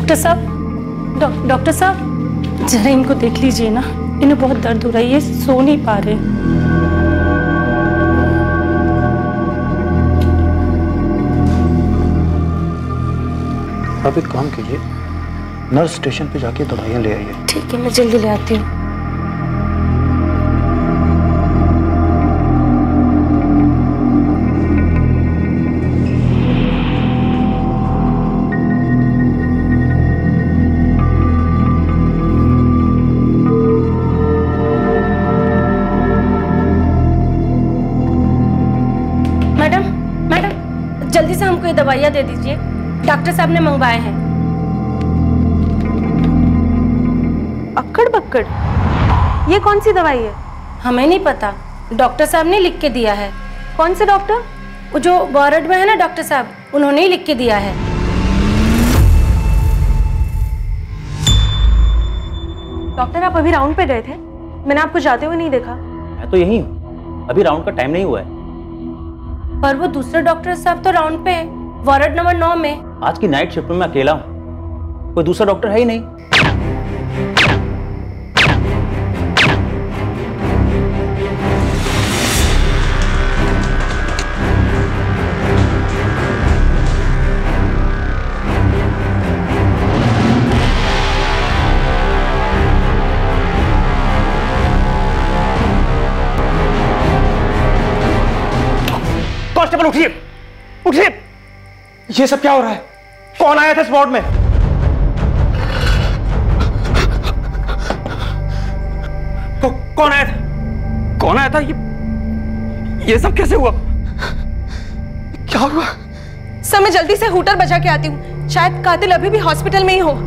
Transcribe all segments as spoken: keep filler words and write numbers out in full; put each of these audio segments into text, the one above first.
Doctor साहब, डॉ, doctor साहब जरा इनको देख लीजिए ना, इन्हें बहुत दर्द हो रहा है, ये सो नहीं पा रहे। आप एक काम कीजिए, नर्स स्टेशन पे जाके दवाइयाँ ले आइए। ठीक है, मैं जल्दी ले आती हूँ। मैडम, मैडम जल्दी से हमको ये दवाइयाँ दे दीजिए, डॉक्टर साहब ने मंगवाए हैं। अक्कड़ बक्कड़, ये कौन सी दवाई है? हमें नहीं पता, डॉक्टर साहब ने लिख के दिया है। कौन से डॉक्टर? वो जो वार्ड में है ना डॉक्टर साहब, उन्होंने ही लिख के दिया है। डॉक्टर आप अभी राउंड पे गए थे, मैंने आपको जाते हुए नहीं देखा। मैं तो यहीं हूँ, अभी राउंड का टाइम नहीं हुआ है। पर वो दूसरे डॉक्टर साहब तो राउंड पे है, वार्ड नंबर नौ में। आज की नाइट शिफ्ट में मैं अकेला हूँ, कोई दूसरा डॉक्टर है ही नहीं। कांस्टेबल उठिए, उठिए, ये सब क्या हो रहा है? कौन आया था इस वार्ड में? कौ, कौन आया था? कौन आया था? ये ये सब कैसे हुआ? क्या हुआ? सर मैं जल्दी से हूटर बजा के आती हूँ, शायद कातिल अभी भी हॉस्पिटल में ही हो।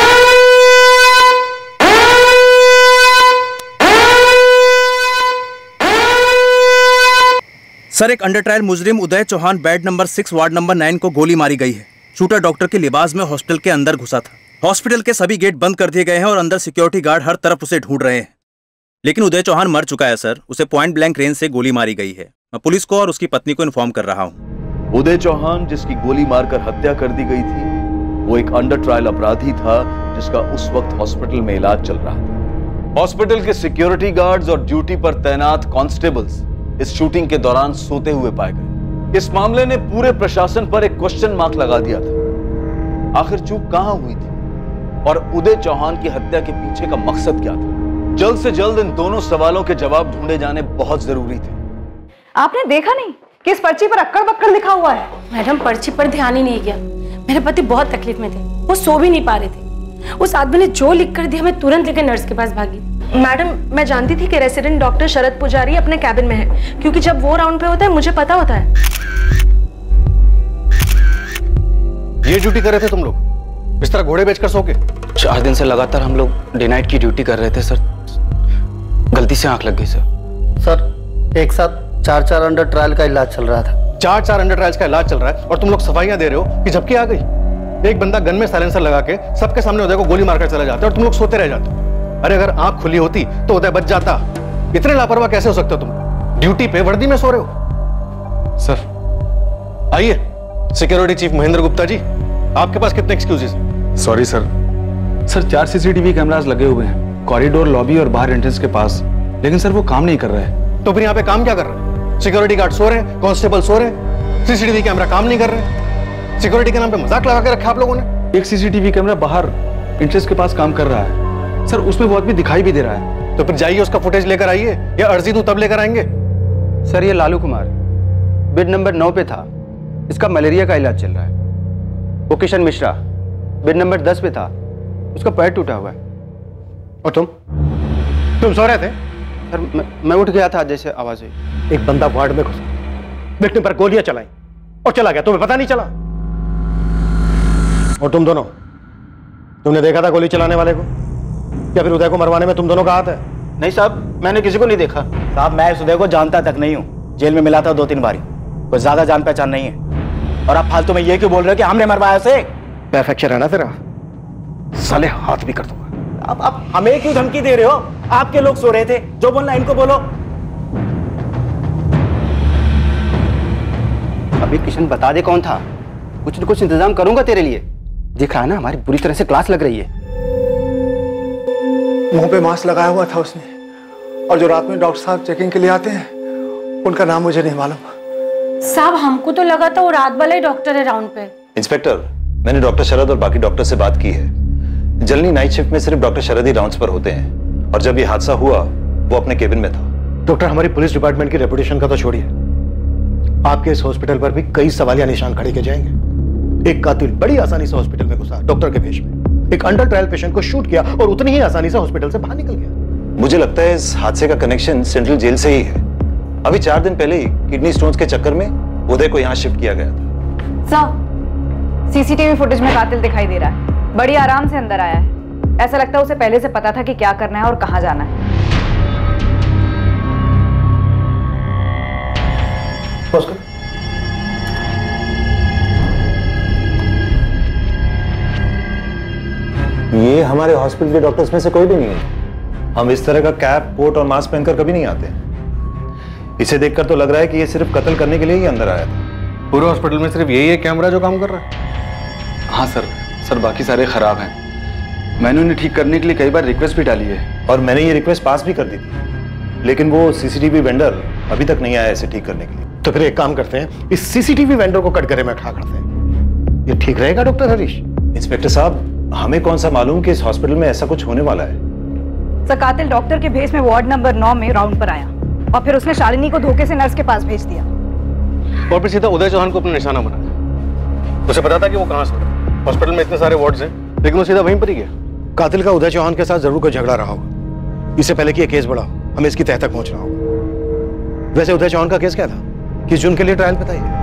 सर, एक अंडर ट्रायल मुजरिम Uday Chauhan bed number six ward number nine को गोली मारी गई है। शूटर डॉक्टर के लिबास में हॉस्पिटल के अंदर घुसा था। हॉस्पिटल के सभी गेट बंद कर दिए गए हैं और अंदर सिक्योरिटी गार्ड हर तरफ उसे ढूंढ रहे हैं, लेकिन उदय चौहान मर चुका है सर। उसे पॉइंट ब्लैंक रेंज से गोली मारी गई है। मैं पुलिस को और उसकी पत्नी को इन्फॉर्म कर रहा हूँ। उदय चौहान जिसकी गोली मारकर हत्या कर दी गई थी, वो एक अंडर ट्रायल अपराधी था जिसका उस वक्त हॉस्पिटल में इलाज चल रहा था। हॉस्पिटल के सिक्योरिटी गार्ड्स और ड्यूटी पर तैनात कांस्टेबल्स इस शूटिंग के दौरान सोते हुए पाए गए। इस मामले ने पूरे प्रशासन पर एक क्वेश्चन मार्क लगा दिया था। आखिर चूक कहां हुई थी और उदय चौहान की हत्या के पीछे का मकसद क्या था? जल्द से जल्द इन दोनों सवालों के जवाब ढूंढे जाने बहुत जरूरी थे। आपने देखा नहीं कि इस पर्ची पर अक्कड़ बक्कड़ लिखा हुआ है? मैडम पर्ची पर ध्यान ही नहीं गया, मेरे पति बहुत तकलीफ में थे, वो सो भी नहीं पा रहे थे। उस आदमी ने जो लिख कर दिया, मैं तुरंत लेकर नर्स के पास भागी। मैडम मैं जानती थी कि रेसिडेंट डॉक्टर शरद पुजारी अपने कैबिन में है, क्योंकि जब वो राउंड पे होता है मुझे पता होता है। ये ड्यूटी कर रहे थे तुम लोग? बिस्तर घोड़े बेचकर सो के? चार दिन से लगातार हम लोग डे नाइट की ड्यूटी कर रहे थे सर, गलती से आंख लग गई सर। सर एक साथ चार चार अंडर ट्रायल का इलाज चल रहा था। चार चार अंडर ट्रायल्स का इलाज चल रहा है और तुम लोग सफाइयां दे रहे हो कि झपकी आ गई। एक बंदा गन में साइलेंसर लगा के सबके सामने उदय को गोली मारकर चला जाता है और तुम लोग सोते रह जाते हो। अरे अगर आंख खुली होती तो उदय बच जाता। इतने लापरवाह कैसे हो सकते हो तुम? ड्यूटी पे वर्दी में सो रहे हो। सर आइए, सिक्योरिटी चीफ महेंद्र गुप्ता जी, आपके पास कितने एक्सक्यूजेस? Sorry sir. सर चार सीसीटीवी कैमरास लगे हुए हैं कॉरिडोर, लॉबी और बाहर एंट्रेंस के पास, लेकिन सर वो काम नहीं कर रहे हैं। तो फिर यहाँ पे काम क्या कर रहे हैं? सिक्योरिटी गार्ड सो रहे हैं, कांस्टेबल सो रहे हैं, सीसीटीवी कैमरा काम नहीं कर रहे। सिक्योरिटी के नाम पे मजाक लगा के रखा आप लोगों ने। एक सीसीटीवी कैमरा बाहर एंट्रेंस के पास काम कर रहा है सर, उसमें वो आदमी दिखाई भी दे रहा है। तो फिर जाइए उसका फुटेज लेकर आइए, या अर्जी दूं तब लेकर आएंगे? सर ये लालू कुमार बेड नंबर नौ पे था, इसका मलेरिया का इलाज चल रहा है। वो किशन मिश्रा बेड नंबर दस पे था, उसका पैर टूटा हुआ है। और तुम तुम सो रहे थे? सर मैं, मैं उठ गया था जैसे आवाज हुई। एक बंदा वार्ड में घुसा, विक्टिम पर गोलियां चलाई और चला गया, तुम्हें पता नहीं चला? और तुम दोनों, तुमने देखा था गोली चलाने वाले को? या फिर उदय को मरवाने में तुम दोनों का हाथ है? नहीं साहब, मैंने किसी को नहीं देखा। साहब मैं इस उदय को जानता तक नहीं हूँ, जेल में मिला था दो तीन बारी, कोई ज्यादा जान पहचान नहीं है। और आप फालतू में ये क्यों बोल रहे हो कि हमने मरवाया उसे? परफेक्शन है ना तेरा, साले हाथ भी कर दूंगा। अब आप हमें क्यों धमकी दे रहे हो? आपके लोग सो रहे थे, जो बोलना इनको बोलो। अभी किशन बता दे कौन था, कुछ न कुछ इंतजाम करूंगा तेरे लिए। दिख रहा है ना, हमारी बुरी तरह से क्लास लग रही है। मुंह पे मास्क लगाया हुआ था उसने, और जो रात में डॉक्टर साहब चेकिंग के लिए आते हैं उनका नाम मुझे नहीं मालूम। साहब हमको तो लगा था वो रात वाला ही डॉक्टर है राउंड पे। इंस्पेक्टर, मैंने डॉक्टर शरद और बाकी डॉक्टर से बात की है। जनरली नाइट शिफ्ट में सिर्फ डॉक्टर शरद ही राउंड्स पर होते हैं, और जब ये हादसा हुआ वो अपने केबिन में था। डॉक्टर, हमारी पुलिस डिपार्टमेंट की रेपुटेशन का तो छोड़िए, आपके इस हॉस्पिटल पर भी कई सवालिया निशान खड़े किए जाएंगे। एक कातिल बड़ी आसानी से हॉस्पिटल में घुसा डॉक्टर के भेष में, एक अंडर ट्रायल पेशेंट को शूट किया और उतनी ही आसानी से हॉस्पिटल से बाहर निकल गया। मुझे लगता है इस हादसे का कनेक्शन सेंट्रल जेल से ही है। अभी चार दिन पहले ही किडनी स्टोन्स के चक्कर में उदय को यहाँ शिफ्ट किया गया था। सर, सीसीटीवी फुटेज में कातिल दिखाई दे रहा है, बड़ी आराम से अंदर आया है। ऐसा लगता है उसे पहले से पता था कि क्या करना है और कहाँ जाना है। ये हमारे हॉस्पिटल के डॉक्टर्स में से कोई भी नहीं है। हम इस तरह का कैप, कोट और मास्क पहनकर कभी नहीं आते। इसे देखकर तो लग रहा है कि ये सिर्फ कत्ल करने के लिए ही अंदर आया था। पूरे हॉस्पिटल में सिर्फ यही है कैमरा जो काम कर रहा है? हाँ सर, सर बाकी सारे खराब हैं। मैंने उन्हें ठीक करने के लिए कई बार रिक्वेस्ट भी डाली है, और मैंने ये रिक्वेस्ट पास भी कर दी थी, लेकिन वो सीसीटीवी वेंडर अभी तक नहीं आया इसे ठीक करने के लिए। तो फिर एक काम करते हैं, इस सीसीटीवी वेंडर को कटघरे में खड़ा करते हैं। ये ठीक रहेगा डॉक्टर हरीश? इंस्पेक्टर साहब, हमें कौन सा मालूम कि इस हॉस्पिटल में ऐसा कुछ होने वाला है। सर, कातिल डॉक्टर के भेष में वार्ड नंबर नौ में राउंड पर आया और फिर उसने शालिनी को धोखे से नर्स के पास भेज दिया और फिर सीधा उदय चौहान को अपना निशाना बनाया। उसे पता था कि वो कहाँ से है। हॉस्पिटल में इतने सारे वार्ड्स हैं, लेकिन वो सीधा वहीं पर ही गया। कातिल का उदय चौहान के साथ जरूर कोई झगड़ा रहा होगा। इससे पहले कि ये केस बढ़ा, हमें इसकी तह तक पहुंचना होगा। वैसे उदय चौहान का केस क्या था? किस जून के लिए ट्रायल पे था ये?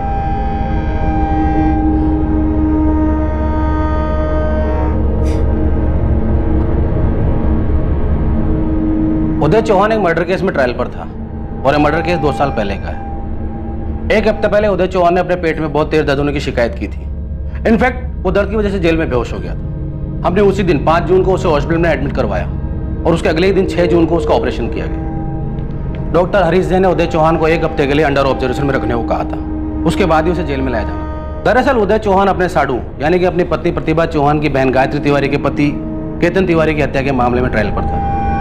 उदय चौहान एक मर्डर केस में ट्रायल पर था, और ये मर्डर केस दो साल पहले का है। एक हफ्ते पहले उदय चौहान ने अपने पेट में बहुत तेज दर्द होने की शिकायत की थी। इनफैक्ट वो दर्द की वजह से जेल में बेहोश हो गया था। हमने उसी दिन पाँच जून को उसे हॉस्पिटल में एडमिट करवाया, और उसके अगले ही दिन छह जून को उसका ऑपरेशन किया गया। डॉक्टर हरीश ने उदय चौहान को एक हफ्ते के लिए अंडर ऑब्जर्वेशन में रखने को कहा था। उसके बाद ही उसे जेल में लाया जाना। दरअसल उदय चौहान अपने साडू यानी कि अपनी पत्नी प्रतिभा चौहान की बहन गायत्री तिवारी के पति केतन तिवारी की हत्या के मामले में ट्रायल पर था।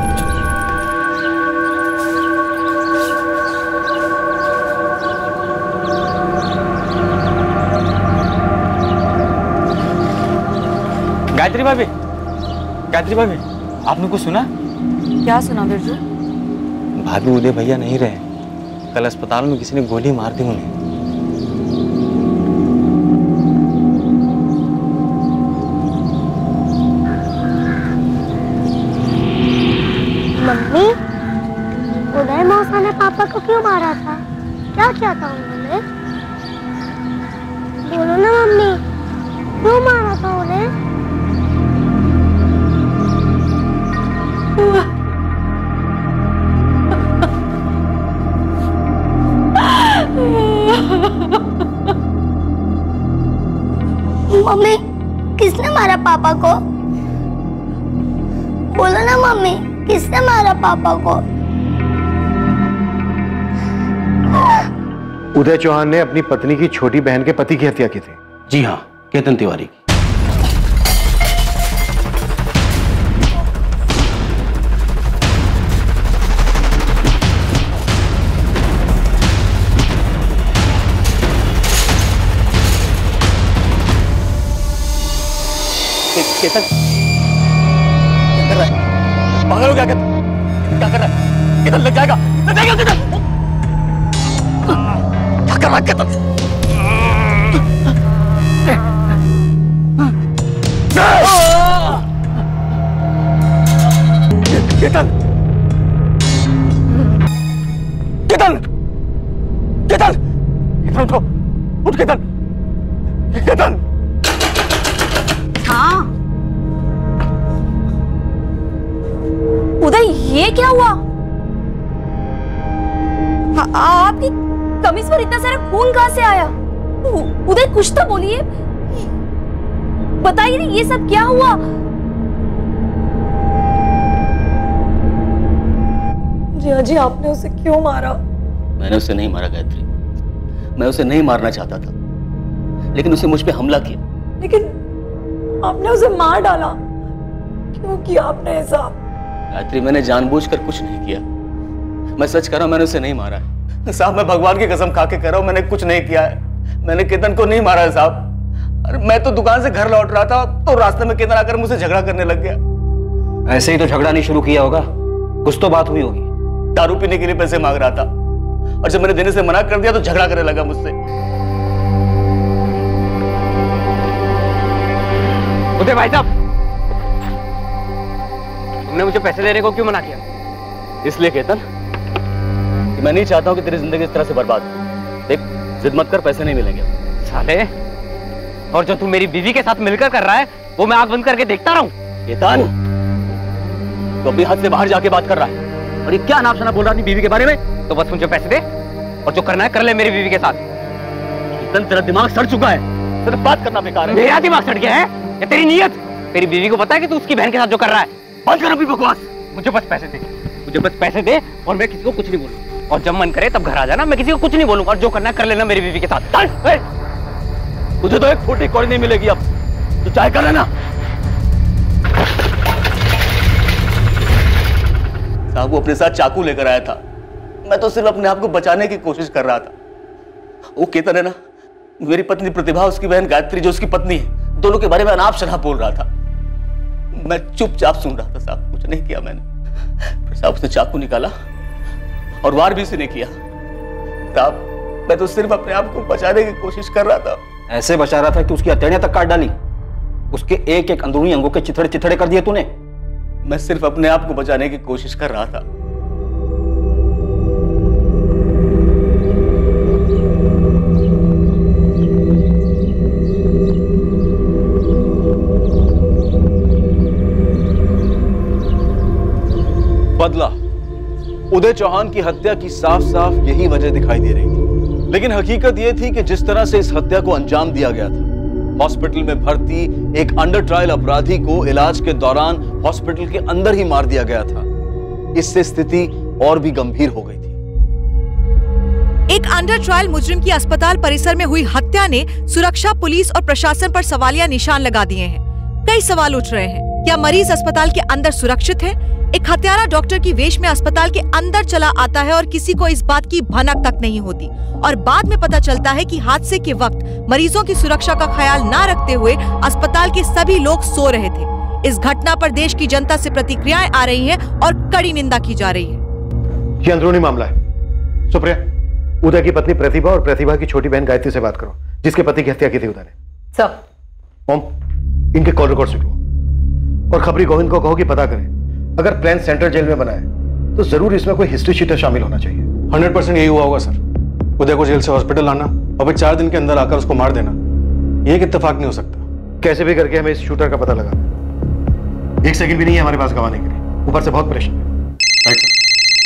गायत्री भाभी, गायत्री भाभी, आपने कुछ सुना? क्या सुना बिरजू? भाभी, उदय भैया नहीं रहे। कल अस्पताल में किसी ने गोली मार दी उन्हें। मम्मी, उदय मौसा ने पापा को क्यों मारा था? क्या किया था उन्होंने? बोलो ना मम्मी, क्यों मारा था उन्हें? मम्मी, किसने मारा पापा को? बोलो ना मम्मी, किसने मारा पापा को? उदय चौहान ने अपनी पत्नी की छोटी बहन के पति की हत्या की थी। जी हाँ, केतन तिवारी की। केतन क्या कर रहा है? पागल हो गया क्या? क्या कर रहा है? केतन लग जाएगा, लग जाएगा केतन। क्या कर रहा है केतन? केतन, केतन, केतन, केतन उठो, उठ केतन, केतन। हाँ उदय, ये क्या हुआ? आ, आपकी कमीज पर इतना सारा खून कहां से आया? उदय, कुछ तो बोलिए, बताइए ना, ये सब क्या हुआ? रिया जी, आपने उसे क्यों मारा? मैंने उसे नहीं मारा गायत्री, मैं उसे नहीं मारना चाहता था, लेकिन उसने मुझ पे हमला किया। लेकिन आपने उसे मार डाला। क्यों किया आपने ऐसा? गायत्री, मैंने जानबूझकर कुछ नहीं किया। मैं सच कह रहा हूं, मैंने उसे नहीं मारा है। साहब, मैं भगवान की कसम खा के कह रहा हूं, मैंने कुछ नहीं किया है। मैंने केतन को नहीं मारा है साहब। अरे मैं तो दुकान से घर लौट रहा था तो रास्ते में केतन आकर मुझसे झगड़ा करने लग गया। ऐसे ही तो झगड़ा नहीं शुरू किया होगा, कुछ तो बात हुई होगी। दारू पीने के लिए पैसे मांग रहा था और जब मैंने देने से मना कर दिया तो झगड़ा करने लगा मुझसे। उदय भाई साहब, तुमने मुझे पैसे देने को क्यों मना किया? इसलिए केतन कि मैं नहीं चाहता हूं कि तेरी जिंदगी इस तरह से बर्बाद हो। देख, जिद मत कर, पैसे नहीं मिलेंगे। साले, और जो तू मेरी बीवी के साथ मिलकर कर रहा है वो मैं आंख बंद करके देखता रहूं? केतन, तो अपनी हाथ से बाहर जाके बात कर रहा है और ये क्या नाप शनाप बोल रहा है अपनी बीवी के बारे में? तो बस मुझे पैसे दे और जो करना है कर ले मेरी बीवी के साथ। केतन, तेरा दिमाग सड़ चुका है, सिर्फ बात करना बेकार है। मेरा दिमाग सड़ गया है या तेरी नीयत? तेरी बीवी को पता है कि तू उसकी बहन के साथ जो कर रहा है? बंद कर अपनी बकवास। मुझे बस पैसे दे, मुझे बस पैसे दे और मैं किसी को कुछ नहीं बोलूंगा। और जब मन करे तब घर आ जाना, मैं किसी को कुछ नहीं बोलूंगा और जो करना है कर लेना मेरी बीवी के साथ। तुझे तो एक फूटी कौड़ी नहीं मिलेगी अब, तो चाहे कर लेना। साहब, वो अपने साथ चाकू लेकर आया था, मैं तो सिर्फ अपने आप को बचाने की कोशिश कर रहा था। वो केतन है ना, मेरी पत्नी प्रतिभा, उसकी बहन गायत्री जो उसकी पत्नी है, दोनों के बारे में अनाप शनाप बोल रहा था। मैं चुपचाप सुन रहा था साहब, कुछ नहीं किया मैंने। फिर साहब उसने चाकू निकाला और वार भी उसी ने किया। साहब, मैं तो सिर्फ अपने आप को बचाने की कोशिश कर रहा था। ऐसे बचा रहा था कि उसकी हथेलियां तक काट डाली, उसके एक एक अंदरूनी अंगों के चिथड़े चिथड़े कर दिए तूने। मैं सिर्फ अपने आप को बचाने की कोशिश कर रहा था। बदला, उदय चौहान की हत्या की साफ साफ यही वजह दिखाई दे रही थी, लेकिन हकीकत यह थी कि जिस तरह से इस हत्या को अंजाम दिया गया था, हॉस्पिटल में भर्ती एक अंडर ट्रायल अपराधी को इलाज के दौरान हॉस्पिटल के अंदर ही मार दिया गया था। इससे स्थिति और भी गंभीर हो गई थी। एक अंडर ट्रायल मुजरिम की अस्पताल परिसर में हुई हत्या ने सुरक्षा, पुलिस और प्रशासन पर सवालिया निशान लगा दिए हैं। कई सवाल उठ रहे हैं, क्या मरीज अस्पताल के अंदर सुरक्षित है? एक हत्यारा डॉक्टर की वेश में अस्पताल के अंदर चला आता है और किसी को इस बात की भनक तक नहीं होती, और बाद में पता चलता है कि हादसे के वक्त मरीजों की सुरक्षा का ख्याल न रखते हुए अस्पताल के सभी लोग सो रहे थे। इस घटना पर देश की जनता से प्रतिक्रियाएं आ रही हैं और कड़ी निंदा की जा रही है। ये अंदरूनी मामला है। सुप्रिया, उदय की पत्नी प्रतिभा और प्रतिभा की छोटी बहन गायत्री से बात करो, जिसके पति की हत्या की थी उदय ने। सर। ओम, इनके कॉल रिकॉर्ड सुन लो और खबरी गोविंद को कहो कि पता करें, अगर प्लान सेंट्रल जेल में बना है तो जरूर इसमें कोई हिस्ट्री शीटर शामिल होना चाहिए। हंड्रेड परसेंट यही हुआ होगा सर। उदय को जेल से हॉस्पिटल लाना और फिर चार दिन के अंदर आकर उसको मार देना, ये एक इत्तेफाक नहीं हो सकता। कैसे भी करके हमें इस शूटर का पता लगा। एक सेकंड भी नहीं है हमारे पास गंवाने के लिए, ऊपर से बहुत प्रेशर है। Right sir.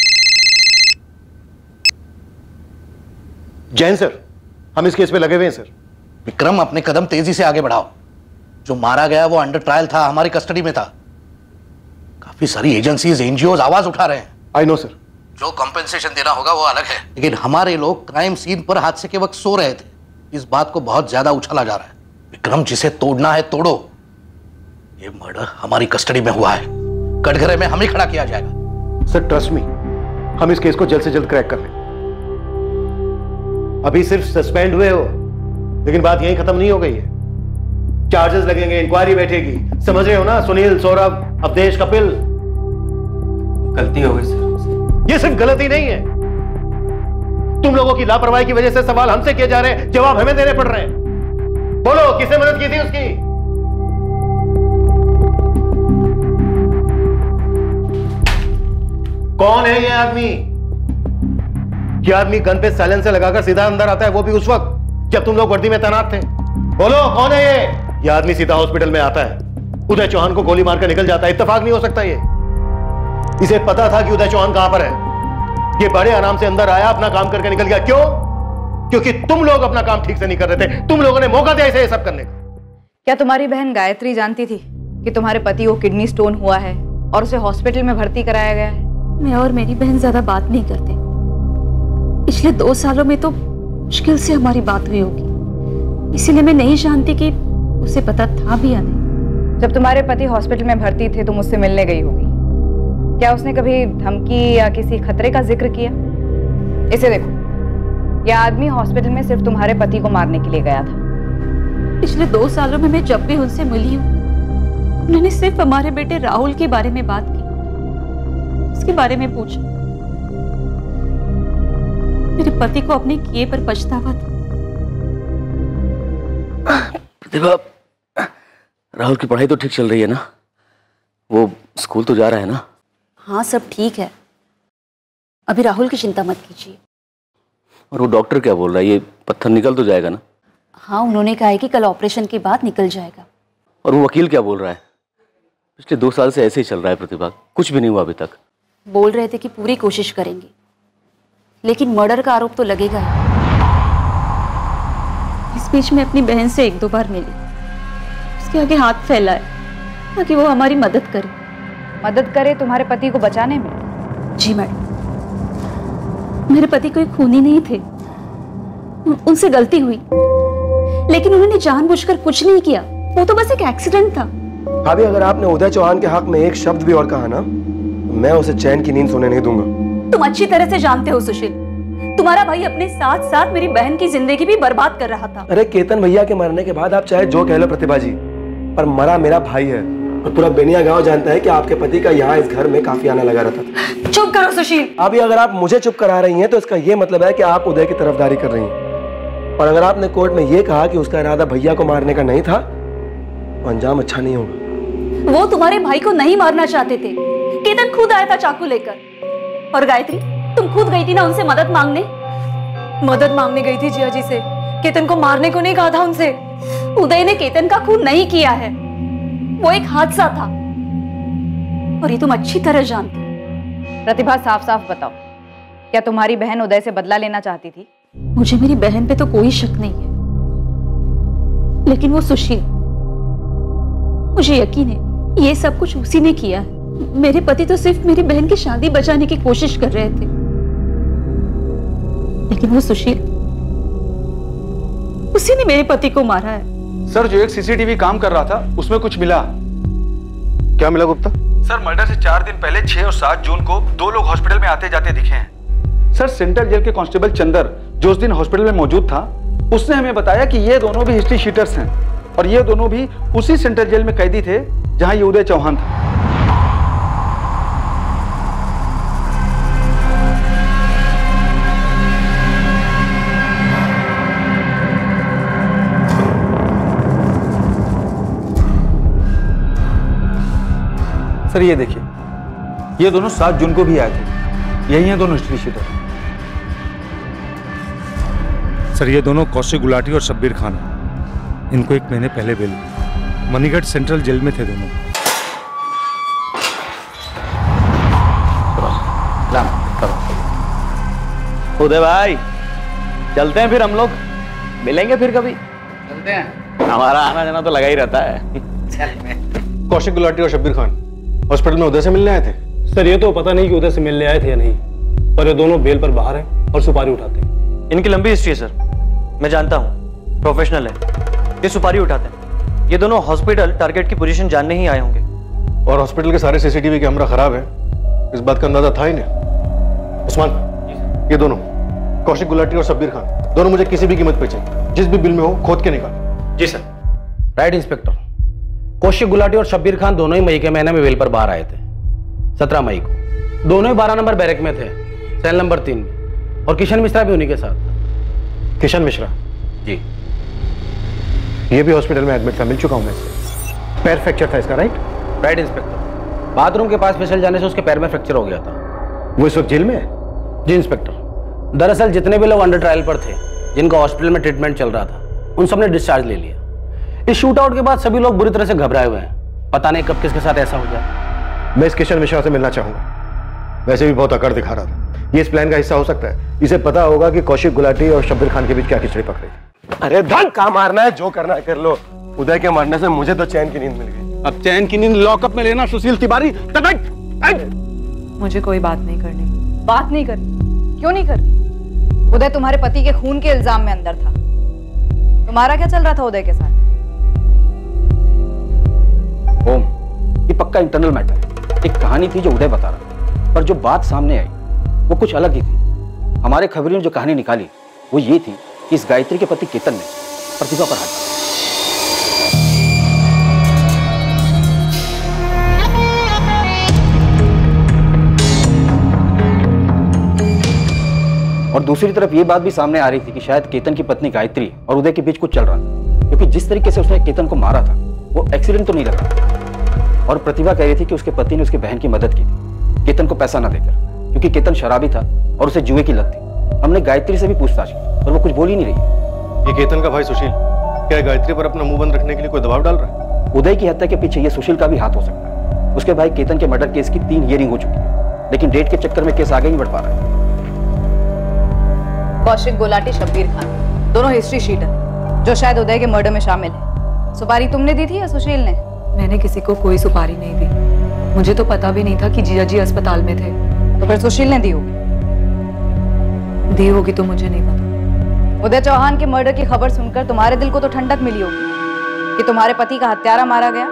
जैन सर, हम इस केस पे लगे हुए हैं सर। विक्रम, अपने कदम तेजी से आगे बढ़ाओ। जो मारा गया वो अंडर ट्रायल था, हमारी कस्टडी में था। काफी सारी एजेंसीज, एनजीओ आवाज उठा रहे हैं। I know sir. जो कॉम्पेंसेशन देना होगा वो अलग है, लेकिन हमारे लोग क्राइम सीन पर हादसे के वक्त सो रहे थे। इस बात को बहुत ज्यादा उछाला जा रहा है। विक्रम, जिसे तोड़ना है तोड़ो। ये मर्डर हमारी कस्टडी में हुआ है, कटघरे में हमें खड़ा किया जाएगा। सर ट्रस्ट मी, हम इस केस को जल्द से जल्द क्रैक कर लेंगे। अभी सिर्फ सस्पेंड हुए हो, लेकिन बात यहीं खत्म नहीं हो गई है। चार्जेस लगेंगे, इंक्वायरी बैठेगी, समझ रहे हो ना? सुनील, सौरभ, अवधेश, कपिल। गलती हो गई सर। ये सिर्फ गलती नहीं है, तुम लोगों की लापरवाही की वजह से सवाल हमसे किए जा रहे हैं, जवाब हमें देने पड़ रहे हैं। बोलो, किसने मदद की थी उसकी? कौन है ये आदमी? ये आदमी गन पे साइलेंसर लगाकर सीधा अंदर आता है, वो भी उस वक्त जब तुम लोग वर्दी में तैनात थे। बोलो, कौन है ये? ये आदमी सीधा हॉस्पिटल में आता है, उदय चौहान को गोली मारकर निकल जाता है। इत्तेफाक नहीं हो सकता ये। इसे पता था कि उदय चौहान कहां पर है। ये बड़े आराम से अंदर आया, अपना काम करके निकल गया। क्यों? क्योंकि तुम लोग अपना काम ठीक से नहीं कर रहे थे। तुम लोगों ने मौका दिया इसे ये सब करने का। क्या तुम्हारी बहन गायत्री जानती थी कि तुम्हारे पति को किडनी स्टोन हुआ है और उसे हॉस्पिटल में भर्ती कराया गया है? मैं और मेरी बहन ज्यादा बात नहीं करते। पिछले दो सालों में तो मुश्किल से हमारी बात हुई होगी, इसीलिए मैं नहीं जानती कि उसे पता था भी या नहीं। जब तुम्हारे पति हॉस्पिटल में भर्ती थे तुम उससे मिलने गई होगी, क्या उसने कभी धमकी या किसी खतरे का जिक्र किया? इसे देखो, यह आदमी हॉस्पिटल में सिर्फ तुम्हारे पति को मारने के लिए गया था। पिछले दो सालों में मैं जब भी उनसे मिली हूँ, उन्होंने सिर्फ हमारे बेटे राहुल के बारे में बात की, उसके बारे में पूछा। मेरे पति को अपने किए पर पछतावा था। प्रतिभा, राहुल की पढ़ाई तो ठीक चल रही है ना? वो स्कूल तो जा रहा है ना? हाँ, सब ठीक है। अभी राहुल की चिंता मत कीजिए। और वो डॉक्टर क्या बोल रहा है? ये पत्थर निकल तो जाएगा ना? हाँ, उन्होंने कहा है कि कल ऑपरेशन के बाद निकल जाएगा। और वो वकील क्या बोल रहा है? पिछले दो साल से ऐसे ही चल रहा है प्रतिभा, कुछ भी नहीं हुआ अभी तक। बोल रहे थे कि पूरी कोशिश करेंगे, लेकिन मर्डर का आरोप तो लगेगा ही। इस बीच में अपनी बहन से एक दो बार मिली, उसके आगे हाथ फैलाए ताकि वो हमारी मदद करे। मदद करे तुम्हारे पति को बचाने में? जी मैडम, मेरे पति कोई खूनी नहीं थे, उनसे गलती हुई, लेकिन उन्होंने जानबूझकर कुछ नहीं किया, वो तो बस एक एक्सीडेंट था। भाभी, अगर आपने उदय चौहान के हक में एक शब्द भी और कहा ना, मैं उसे चैन की नींद सोने नहीं दूंगा। तुम अच्छी तरह से जानते हो सुशील, तुम्हारा भाई अपने साथ साथ मेरी बहन की जिंदगी भी बर्बाद कर रहा था। अरे केतन भैया के मरने के बाद आप चाहे जो कह लो प्रतिभा जी, पर मरा मेरा भाई है, और पूरा बेनिया गांव जानता है कि आपके पति का यहाँ इस घर में काफी आना लगा रहता था। चुप करो सुशील। अभी अगर आप मुझे चुप करा रही हैं तो इसका ये मतलब है कि आप उदय की तरफदारी कर रही हैं, और अगर आपने कोर्ट में ये कहा कि उसका इरादा भैया को मारने का नहीं था तो अंजाम अच्छा नहीं होगा। वो तुम्हारे भाई को नहीं मारना चाहते थे, केतन खुद आया था चाकू लेकर। और गायत्री, तुम खुद गई थी ना उनसे मदद मांगने? मदद मांगने गई थी जिया जी से, केतन को मारने को नहीं कहा था उनसे। उदय ने केतन का खून नहीं किया है, वो एक हादसा था, और ये तुम अच्छी तरह जानती। प्रतिभा, साफ साफ बताओ, क्या तुम्हारी बहन उदय से बदला लेना चाहती थी? मुझे मेरी बहन पे तो कोई शक नहीं है, लेकिन वो सुशील, मुझे यकीन है ये सब कुछ उसी ने किया है। मेरे पति तो सिर्फ मेरी बहन की शादी बचाने की कोशिश कर रहे थे, लेकिन वो सुशील, उसी ने मेरे पति को मारा है। सर, जो एक सीसीटीवी काम कर रहा था उसमें कुछ मिला। क्या मिला गुप्ता? सर, मर्डर से चार दिन पहले छह और सात जून को दो लोग हॉस्पिटल में आते जाते दिखे हैं। सर, सेंट्रल जेल के कांस्टेबल चंदर, जो उस दिन हॉस्पिटल में मौजूद था, उसने हमें बताया कि ये दोनों भी हिस्ट्री शीटर्स हैं, और ये दोनों भी उसी सेंट्रल जेल में कैदी थे जहां ये उदय चौहान था। सर, ये देखिए, ये दोनों सात जून को भी आए थे, यही हैं दोनों हिस्ट्री शीटर। सर, ये दोनों कौशिक गुलाटी और शब्बीर खान हैं। इनको एक महीने पहले बेल मिली। मणिगढ़ सेंट्रल जेल में थे दोनों। उदय भाई, चलते हैं फिर हम लोग, मिलेंगे फिर कभी। चलते हैं, हमारा आना जाना तो लगा ही रहता है। कौशिक गुलाटी और शब्बीर खान हॉस्पिटल में उदय से मिलने आए थे। सर, ये तो पता नहीं कि उदय से मिलने आए थे या नहीं, पर ये दोनों बेल पर बाहर हैं और सुपारी उठाते हैं। इनकी लंबी हिस्ट्री है सर, मैं जानता हूँ, प्रोफेशनल है, ये सुपारी उठाते हैं। ये दोनों हॉस्पिटल टारगेट की पोजीशन जानने ही आए होंगे। और हॉस्पिटल के सारे सीसीटीवी कैमरा खराब है, इस बात का अंदाजा था ही नहीं। उस्मान, ये दोनों कौशिक गुलाटी और शब्बीर खान दोनों मुझे किसी भी कीमत पे चाहिए, जिस भी बिल में हो खोद के निकाल। जी sir. Right inspector. Kaushik Gulati और शब्बीर खान दोनों ही मई के महीने में बेल पर बाहर आए थे, सत्रह मई को। दोनों ही बारह नंबर बैरक में थे, सेल नंबर तीन में, और किशन मिश्रा भी उन्हीं के साथ था। किशन मिश्रा? जी। ये भी हॉस्पिटल में एडमिट था, मिल चुका हूं मैं इससे। पैर फ्रैक्चर था इसका, राइट? Right inspector. बाथरूम के पास फिसल जाने से उसके पैर में फ्रैक्चर हो गया था। वो इस वक्त जेल में है? जी इंस्पेक्टर। दरअसल जितने भी लोग अंडर ट्रायल पर थे, जिनका हॉस्पिटल में ट्रीटमेंट चल रहा था, उन सब ने डिस्चार्ज ले लिया। इस शूट आउट के बाद सभी लोग बुरी तरह से घबराए हुए हैं, पता नहीं कब किसके साथ ऐसा हो जाए। मैं इस किशन मिश्रा से मिलना चाहूंगा, वैसे भी बहुत अकड़ दिखा रहा था। ये इस प्लान का हिस्सा हो सकता है। इसे पता होगा कि कौशिक गुलाटी और शब्बीर खान के बीच क्या खिचड़ी पक रही थी। अरे धन का मारना है, जो करना है कर लो। उदय के मरने से मुझे तो चैन की नींद मिल गई। अब चैन की नींद लॉकअप में लेना सुशील तिवारी। मुझे कोई बात नहीं करनी। बात नहीं करनी? क्यों नहीं करनी? उदय तुम्हारे पति के खून के इल्जाम में अंदर था। तुम्हारा क्या चल रहा था उदय के साथ? ओम, ये पक्का इंटरनल मैटर है। एक कहानी थी जो उदय बता रहा, पर जो बात सामने आई वो कुछ अलग ही थी। हमारे खबरी ने जो कहानी निकाली वो ये थी कि इस गायत्री के पति केतन ने प्रतिभा पर हाथ डाला। और दूसरी तरफ ये बात भी सामने आ रही थी कि शायद केतन की पत्नी गायत्री और उदय के बीच कुछ चल रहा था, क्योंकि जिस तरीके से उसने केतन को मारा था वो एक्सीडेंट तो नहीं लग रहा। और प्रतिभा कह रही थी कि उसके पति ने उसकी बहन की मदद की थी केतन को पैसा ना देकर, क्योंकि केतन शराबी था और उसे जुए की लत थी। हमने गायत्री से भी पूछताछ की पर वो कुछ बोल ही नहीं रही। ये केतन का भाई सुशील क्या गायत्री पर अपना मुंह बंद रखने के लिए कोई दबाव डाल रहा है? उदय की हत्या के पीछे ये सुशील का भी हाथ हो सकता है। उसके भाई केतन के मर्डर केस की तीन हियरिंग हो चुकी है, लेकिन डेट के चक्कर में केस आगे नहीं बढ़ पा रहा है। कौशिक गुलाटी, शब्बीर खान, दोनों हिस्ट्री शीटर जो शायद उदय के मर्डर में शामिल है। सुपारी तुमने दी थी या सुशील ने? मैंने किसी को कोई सुपारी नहीं दी। मुझे तो पता भी नहीं था कि जीजा जी अस्पताल में थे। तो फिर सुशील ने दी होगी। दी होगी तो मुझे नहीं पता। उदय चौहान के मर्डर की खबर सुनकर तुम्हारे दिल को तो ठंडक मिली होगी कि तुम्हारे पति का हत्यारा मारा गया।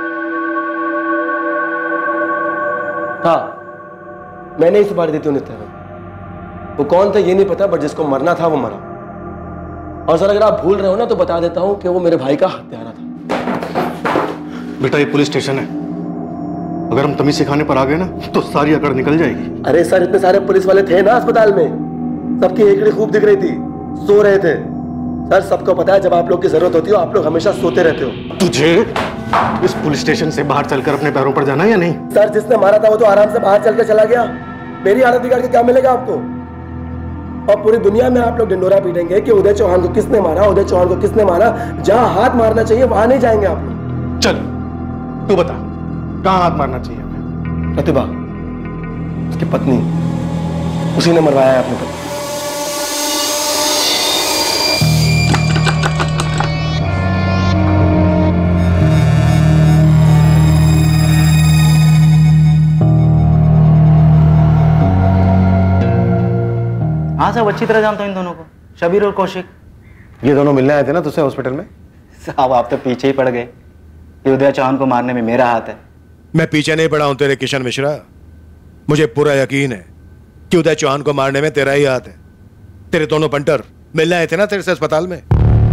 हाँ, मैंने ही सुपारी दी थी उन्हें। वो कौन था ये नहीं पता, बट जिसको मरना था वो मरा। और सर अगर आप भूल रहे हो ना तो बता देता हूं कि वो मेरे भाई का हत्यारा था। बेटा ये पुलिस स्टेशन है, अगर हम तमीज सिखाने पर आ गए ना तो सारी अकड़ निकल जाएगी। अरे सर इतने सारे पुलिस वाले थे ना अस्पताल में, सबकी हेकड़ी खूब दिख रही थी, सो रहे थे। सर सबको पता है जब आप लोग की जरूरत होती हो आप लोग हमेशा सोते रहते हो। तुझे इस पुलिस स्टेशन से बाहर चलकर अपने पैरों पर जाना है या नहीं? सर जिसने मारा था वो तो आराम से बाहर चल के चला गया, मेरी हालत बिगाड़ के क्या मिलेगा आपको? और पूरी दुनिया में आप लोग ढिंडोरा पीटेंगे कि उदय चौहान को किसने मारा, उदय चौहान को किसने मारा। जहां हाथ मारना चाहिए वहां नहीं जाएंगे आप लोग। चल तू बता कहां हाथ मारना चाहिए? प्रतिभा, उसकी पत्नी, उसी ने मरवाया है अपने पति। हाँ साहब, अच्छी तरह जानता हूँ इन दोनों को, शबीर और कौशिक। ये दोनों मिलने आए थे ना तुझसे हॉस्पिटल में? साहब आप तो पीछे ही पड़ गए कि उदय चौहान को मारने में मेरा हाथ है। मैं पीछे नहीं पड़ा हूं तेरे किशन मिश्रा, मुझे पूरा यकीन है कि उदय चौहान को मारने में तेरा ही हाथ है। तेरे दोनों पंटर मिलने आए थे ना तेरे से अस्पताल में।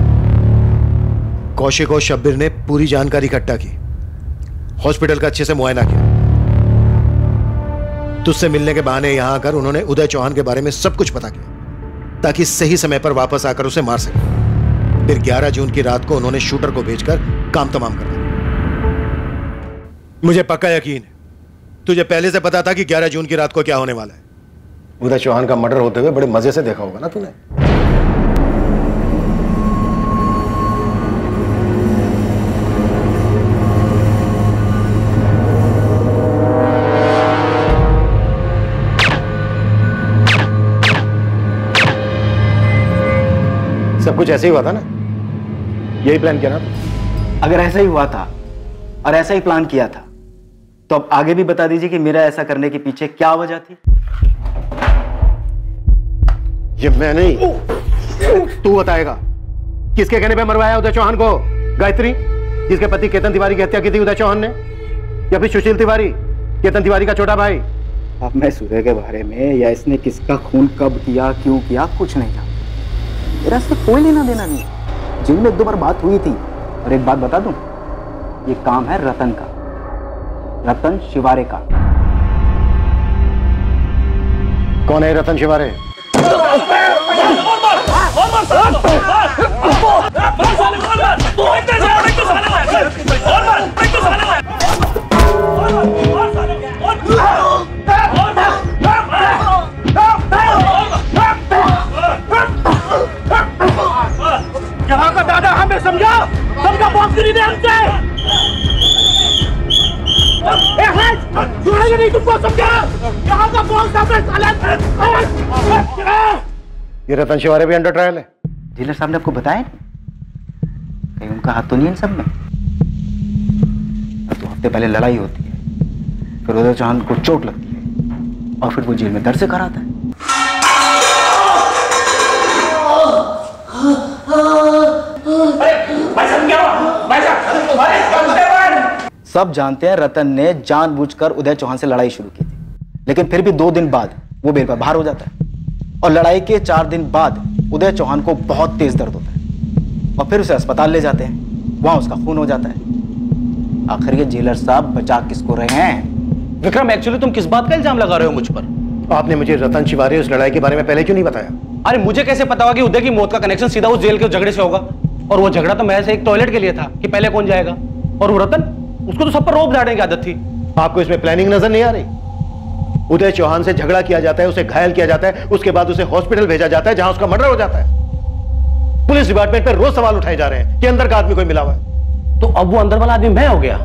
कौशिक और शब्बीर ने पूरी जानकारी इकट्ठा की, हॉस्पिटल का अच्छे से मुआयना किया। तुझसे मिलने के बहाने यहां आकर उन्होंने उदय चौहान के बारे में सब कुछ पता किया ताकि सही समय पर वापस आकर उसे मार सके। फिर ग्यारह जून की रात को उन्होंने शूटर को भेजकर काम तमाम कर दिया। मुझे पक्का यकीन है तुझे पहले से पता था कि ग्यारह जून की रात को क्या होने वाला है। उदय चौहान का मर्डर होते हुए बड़े मजे से देखा होगा ना तूने। सब कुछ ऐसे ही हुआ था ना? यही प्लान किया ना? अगर ऐसा ही हुआ था और ऐसा ही प्लान किया था तो अब आगे भी बता दीजिए कि मेरा ऐसा करने के पीछे क्या वजह थी। ये मैं नहीं, तू बताएगा। किसके कहने पे मरवाया उदय चौहान को? गायत्री, जिसके पति केतन तिवारी की हत्या की थी उदय चौहान ने, या फिर सुशील तिवारी, केतन तिवारी का छोटा भाई? अब मैं सूर्य के बारे में या इसने किसका खून कब किया, क्यों किया, कुछ नहीं जानता। मेरा इससे कोई लेना देना नहीं। जिन में एक दो बार बात हुई थी। और एक बात बता दूं, ये काम है रतन का, रतन शिवारे का। कौन है रतन शिवारे? यहाँ का दादा हमें समझा, सबका बॉक्सरी ने हमसे। छोड़ेंगे नहीं तुमको, समझा? यहाँ का बॉक्स हमें साले। ये रतन शिवारे भी अंडर ट्रायल है। डीलर साहब ने आपको बताया कहीं उनका हाथ तो नहीं इन सब में? तो हफ्ते पहले लड़ाई होती है, फिर उदय चौहान को चोट लगती है और फिर वो जेल में दर्द से कराता है। सब जानते हैं रतन ने जानबूझकर उदय चौहान से लड़ाई शुरू की थी, लेकिन फिर भी दो दिन बाद वो बेल पर बाहर हो जाता है और लड़ाई के चार दिन बाद उदय चौहान को बहुत तेज दर्द होता है और फिर उसे अस्पताल ले जाते हैं, वहां उसका खून हो जाता है। आखिर ये जेलर साहब बचा किसको रहे हैं? विक्रम, एक्चुअली तुम किस बात का इल्जाम लगा रहे हो मुझ पर? आपने मुझे रतन शिवारे उस लड़ाई के बारे में पहले क्यों नहीं बताया? अरे मुझे कैसे पता होगा कि उदय की मौत का कनेक्शन सीधा उस जेल के झगड़े से होगा? और वो झगड़ा तो महज एक टॉयलेट के लिए था कि पहले कौन जाएगा। और वो रतन, उसको तो सब पर रोप झाड़ने की आदत थी। आपको इसमें प्लानिंग नजर नहीं आ रही? उदय चौहान से झगड़ा किया जाता है, उसे घायल किया जाता है, उसके बाद उसे हॉस्पिटल भेजा जाता है जहां उसका मर्डर हो जाता है। पुलिस डिपार्टमेंट पर रोज सवाल उठाए जा रहे हैं कि अंदर का आदमी कोई मिला हुआ है। तो अब वो अंदर वाला आदमी मैं हो गया?